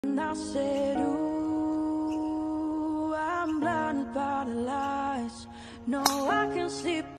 And I said, ooh, I'm blinded by the lights. No, I can sleep.